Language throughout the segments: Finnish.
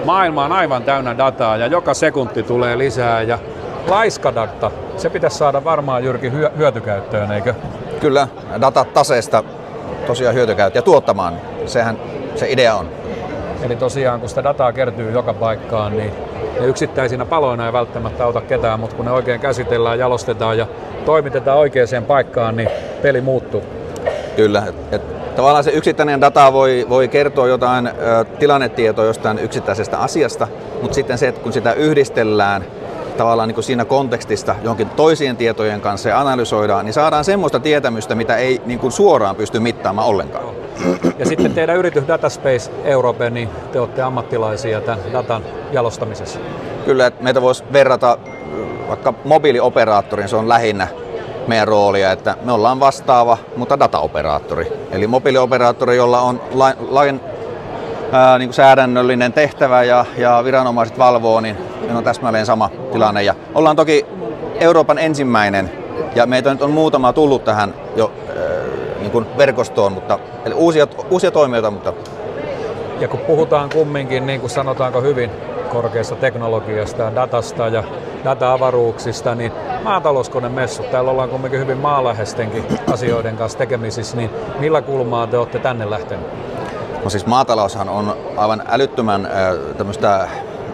Maailma on aivan täynnä dataa ja joka sekunti tulee lisää ja laiska data, se pitäisi saada varmaan Jyrki hyötykäyttöön, eikö? Kyllä, datataseesta tosiaan hyötykäyttöön ja tuottamaan, sehän se idea on. Eli tosiaan kun sitä dataa kertyy joka paikkaan, niin ne yksittäisinä paloina ei välttämättä auta ketään, mutta kun ne oikein käsitellään, jalostetaan ja toimitetaan oikeaan paikkaan, niin peli muuttuu. Kyllä, tavallaan se yksittäinen data voi kertoa jotain tilannetietoa jostain yksittäisestä asiasta, mutta sitten se, että kun sitä yhdistellään tavallaan niin kuin siinä kontekstista johonkin toisien tietojen kanssa ja analysoidaan, niin saadaan semmoista tietämystä, mitä ei niin kuin suoraan pysty mittaamaan ollenkaan. Ja sitten teidän yritys Dataspace Europe, niin te olette ammattilaisia tämän datan jalostamisessa. Kyllä, että meitä voisi verrata vaikka mobiilioperaattoriin, se on lähinnä meidän roolia, että me ollaan vastaava, mutta dataoperaattori. Eli mobiilioperaattori, jolla on lain niin kuin säädännöllinen tehtävä ja viranomaiset valvoo, niin on täsmälleen sama tilanne. Ja ollaan toki Euroopan ensimmäinen, ja meitä nyt on muutama tullut tähän jo niin kuin verkostoon, mutta eli uusia toimijoita. Mutta ja kun puhutaan kumminkin, niin kuin sanotaanko hyvin, korkeasta teknologiasta ja datasta ja data-avaruuksista, niin maatalouskonemessut, täällä ollaan kumminkin hyvin maaläheistenkin asioiden kanssa tekemisissä, niin millä kulmaa te olette tänne lähtenyt? No siis maataloushan on aivan älyttömän tämmöistä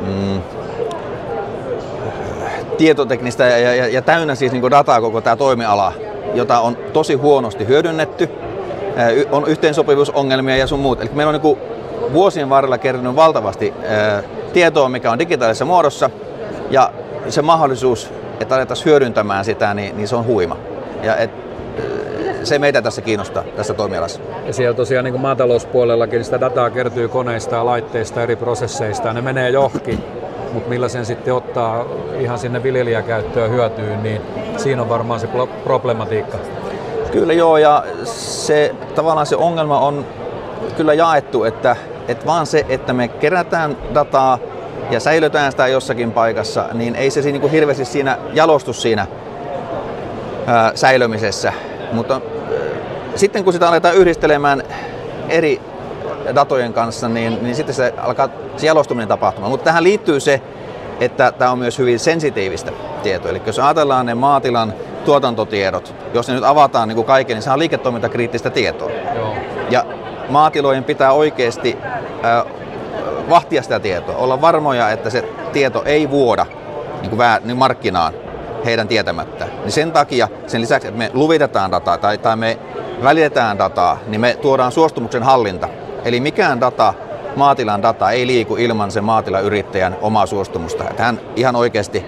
tietoteknistä ja täynnä siis niin dataa koko tämä toimiala, jota on tosi huonosti hyödynnetty. On yhteensopivuusongelmia ja sun muut. Eli meillä on niin vuosien varrella kertynyt valtavasti tietoa, mikä on digitaalisessa muodossa, ja se mahdollisuus, että alettaisiin hyödyntämään sitä, niin se on huima. Ja se meitä tässä kiinnostaa, tässä toimialassa. Ja siellä tosiaan niin kuin maatalouspuolellakin sitä dataa kertyy koneista ja laitteista, eri prosesseista, ja ne menee johonkin, mutta millä sen sitten ottaa ihan sinne viljelijäkäyttöön hyötyyn, niin siinä on varmaan se problematiikka. Kyllä joo, ja tavallaan se ongelma on kyllä jaettu, että vaan se, että me kerätään dataa ja säilytään sitä jossakin paikassa, niin ei se niin kuin hirveästi siinä jalostus siinä säilymisessä. Mutta sitten kun sitä aletaan yhdistelemään eri datojen kanssa, niin sitten se alkaa se jalostuminen tapahtumaan. Mutta tähän liittyy se, että tämä on myös hyvin sensitiivistä tietoa. Eli jos ajatellaan ne maatilan tuotantotiedot, jos ne nyt avataan niin kuin kaiken, niin se on liiketoimintakriittistä tietoa. Joo. Ja maatilojen pitää oikeasti vahtia sitä tietoa, olla varmoja, että se tieto ei vuoda niin markkinaan heidän tietämättä. Niin sen takia, sen lisäksi, että me luvitetaan dataa tai me välitetään dataa, niin me tuodaan suostumuksen hallinta. Eli mikään data, maatilan data ei liiku ilman sen maatilayrittäjän omaa suostumusta. Että hän ihan oikeasti.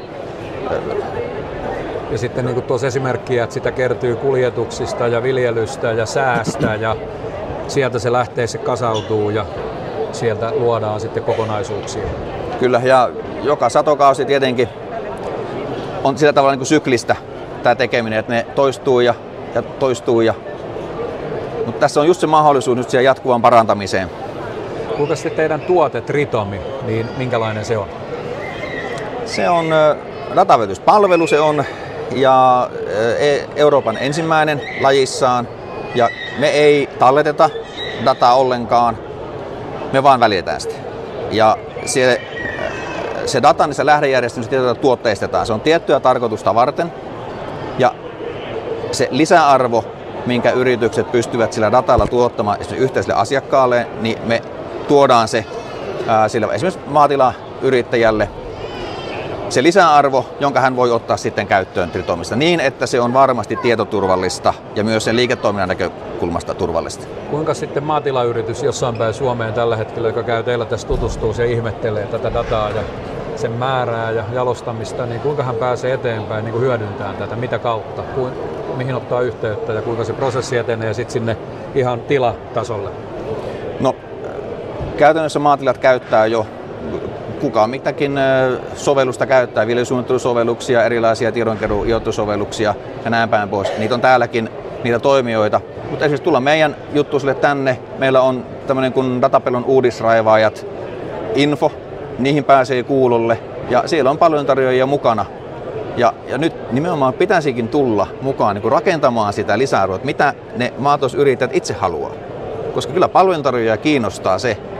Ja sitten niin kuin tuossa esimerkkiä, että sitä kertyy kuljetuksista ja viljelystä ja säästä ja sieltä se lähtee, se kasautuu ja sieltä luodaan sitten kokonaisuuksia. Kyllä, ja joka satokausi tietenkin on sillä tavalla niin kuin syklistä tämä tekeminen, että ne toistuu ja toistuu. Mutta tässä on just se mahdollisuus nyt siihen jatkuvaan parantamiseen. Kuinka sitten teidän tuote Tritomi, niin minkälainen se on? Se on datavälityspalvelu, se on ja Euroopan ensimmäinen lajissaan. Ja me ei talleteta dataa ollenkaan, me vaan välitetään sitä. Ja se data niissä lähdejärjestelmissä tuotteistetaan. Se on tiettyä tarkoitusta varten. Ja se lisäarvo, minkä yritykset pystyvät sillä datalla tuottamaan yhteiselle asiakkaalle, niin me tuodaan se sillä esimerkiksi maatilayrittäjälle se lisäarvo, jonka hän voi ottaa sitten käyttöön Tritomista niin, että se on varmasti tietoturvallista ja myös sen liiketoiminnan näkökulmasta turvallista. Kuinka sitten maatilayritys jossain päin Suomeen tällä hetkellä, joka käy teillä tässä tutustuu ja ihmettelee tätä dataa ja sen määrää ja jalostamista, niin kuinka hän pääsee eteenpäin niin hyödyntämään tätä, mitä kautta, mihin ottaa yhteyttä ja kuinka se prosessi etenee sitten sinne ihan tilatasolle? No, käytännössä maatilat käyttää jo kuka mitäkin sovellusta käyttää, viljelysuunnittelusovelluksia, erilaisia tiedonkeruujoutusovelluksia ja näin päin pois. Niitä on täälläkin niitä toimijoita. Mutta esimerkiksi tulla meidän juttusille tänne, meillä on tämmöinen kuin Datapellon uudisraivaajat info, niihin pääsee kuulolle ja siellä on palveluntarjoajia mukana. Ja nyt nimenomaan pitäisikin tulla mukaan niin rakentamaan sitä lisäarvoa, mitä ne maatalousyrittäjät itse haluaa. Koska kyllä palveluntarjoajia kiinnostaa se,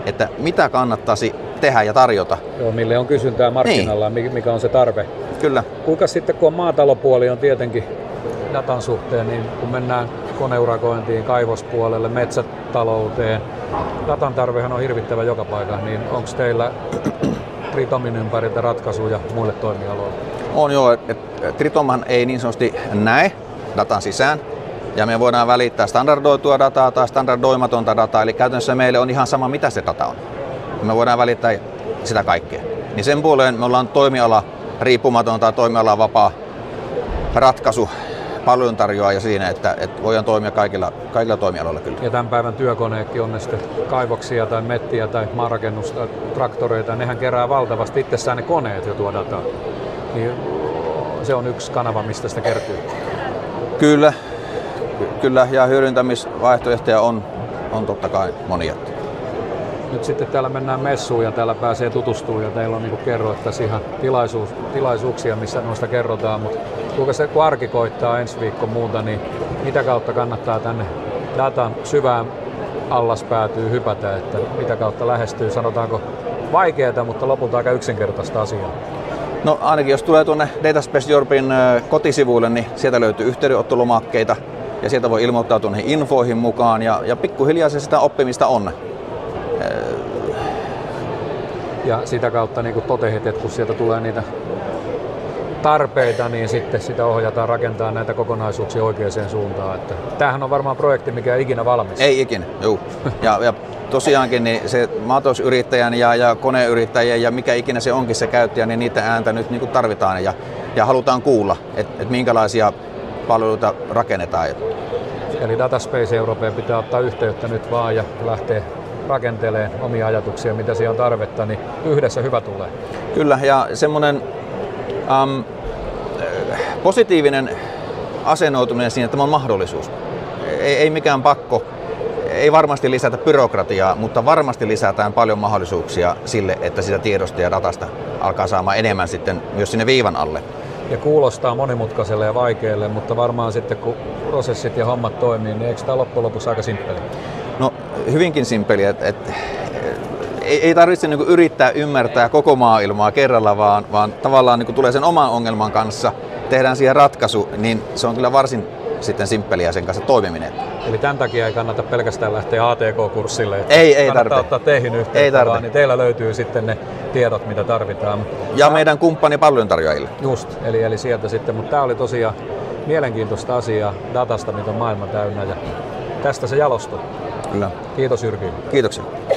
että mitä kannattaisi tehdä ja tarjota. Joo, mille on kysyntää markkinalla, niin. Mikä on se tarve. Kyllä. Kuinka sitten, kun on maatalopuoli on tietenkin datan suhteen, niin kun mennään koneurakointiin, kaivospuolelle, metsätalouteen, datan tarvehan on hirvittävä joka paikassa, niin onko teillä Tritomin ympäriltä ratkaisuja muille toimialoille? On joo, Tritomhan ei niin sanotusti näe datan sisään, ja me voidaan välittää standardoitua dataa tai standardoimatonta dataa, eli käytännössä meille on ihan sama, mitä se data on. Me voidaan välittää sitä kaikkea. Niin sen puoleen me ollaan toimiala riippumaton tai toimiala vapaa ratkaisu palveluntarjoaja siinä, että voidaan toimia kaikilla toimialoilla kyllä. Ja tämän päivän työkoneetkin on ne sitten kaivoksia tai mettiä tai maarakennusta, traktoreita, nehän kerää valtavasti itsessään ne koneet jo tuo dataa. Niin se on yksi kanava, mistä sitä kertyy. Kyllä, ja hyödyntämisvaihtoehtoja on totta kai monia. Nyt sitten täällä mennään messuun ja täällä pääsee tutustumaan ja teillä on niin kuin kerroit ihan tilaisuuksia, missä noista kerrotaan, mutta kuinka se kun arki koittaa ensi viikko muuta, niin mitä kautta kannattaa tänne datan syvään allaspäätyyn hypätä, että mitä kautta lähestyy, sanotaanko vaikeaa, mutta lopulta aika yksinkertaista asiaa? No ainakin jos tulee tuonne Dataspace Europein kotisivuille, niin sieltä löytyy yhteydenottolomakkeita ja sieltä voi ilmoittautua niihin infoihin mukaan ja pikkuhiljaa se sitä oppimista on. Ja sitä kautta niin kuin totesit, että kun sieltä tulee niitä tarpeita, niin sitten sitä ohjataan rakentaa näitä kokonaisuuksia oikeaan suuntaan. Että tämähän on varmaan projekti, mikä ei ikinä valmis. Ei ikinä, juu. Ja tosiaankin niin se maatalousyrittäjän ja koneyrittäjän ja mikä ikinä se onkin se käyttäjä, niin niitä ääntä nyt niin kuin tarvitaan ja halutaan kuulla, että minkälaisia palveluita rakennetaan. Eli Dataspace Europeen pitää ottaa yhteyttä nyt vaan ja lähteä rakentelee omia ajatuksia, mitä siellä on tarvetta, niin yhdessä hyvä tulee. Kyllä, ja semmoinen positiivinen asennoituminen siinä, että tämä on mahdollisuus. Ei mikään pakko, ei varmasti lisätä byrokratiaa, mutta varmasti lisätään paljon mahdollisuuksia sille, että sitä tiedosta ja datasta alkaa saamaan enemmän sitten myös sinne viivan alle. Ja kuulostaa monimutkaiselle ja vaikealle, mutta varmaan sitten kun prosessit ja hommat toimii, niin eikö tämä loppujen lopuksi aika simppeli? No hyvinkin simppeli, että ei tarvitse niinku yrittää ymmärtää koko maailmaa kerralla, vaan tavallaan niinku tulee sen oman ongelman kanssa, tehdään siihen ratkaisu, niin se on kyllä varsin sitten simppeliä sen kanssa toimiminen. Eli tämän takia ei kannata pelkästään lähteä ATK-kurssille, että ei kannattaa ottaa teihin yhteyttä, vaan niin teillä löytyy sitten ne tiedot, mitä tarvitaan. Ja meidän kumppani palveluntarjoajille. Just, eli sieltä sitten, mutta tämä oli tosiaan mielenkiintoista asiaa datasta, mitä on maailma täynnä ja tästä se jalostui. Kyllä. Kiitos Jyrki. Kiitoksia.